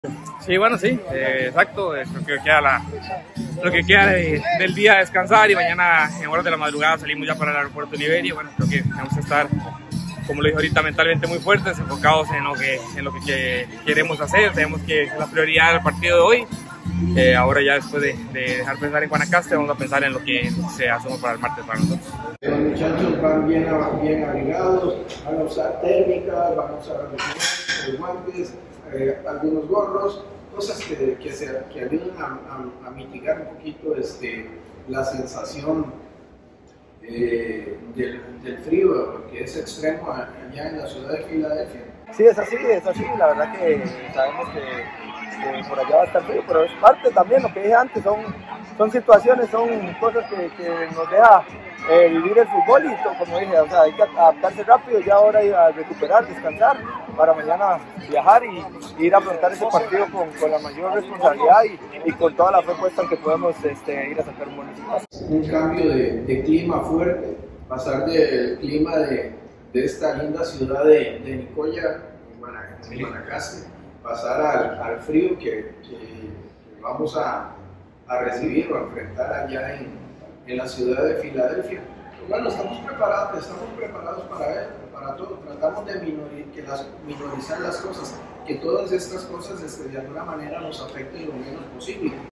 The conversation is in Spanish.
Sí, bueno, sí, exacto. Lo que queda del día descansar y mañana en horas de la madrugada salimos ya para el aeropuerto de Liberia. Bueno, creo que vamos a estar, como lo dije ahorita, mentalmente muy fuertes, enfocados en lo que queremos hacer. Sabemos que es la prioridad del partido de hoy. Ahora ya después de dejar pensar en Guanacaste, vamos a pensar en lo que se asume para el martes para nosotros. Los muchachos van bien abrigados, van a usar térmicas, van a usar guantes, algunos gorros, cosas que ayudan a mitigar un poquito la sensación del frío, que es extremo allá en la ciudad de Filadelfia. Sí, es así, la verdad que sabemos que por allá va a estar frío, pero es parte también, lo que dije antes, son situaciones, son cosas que nos deja vivir el fútbol y como dije, o sea, hay que adaptarse rápido, ya ahora ir a recuperar, descansar, para mañana viajar y ir a afrontar ese partido con la mayor responsabilidad y con toda la fe puesta en que podemos ir a sacar un buen resultado. Un cambio de clima fuerte, pasar del clima de esta linda ciudad de Nicoya, en Guanacaste, pasar al frío que vamos a recibir o a enfrentar allá en la ciudad de Filadelfia. Bueno, estamos preparados para todo. Tratamos de minorizar las cosas, que todas estas cosas de alguna manera nos afecten lo menos posible.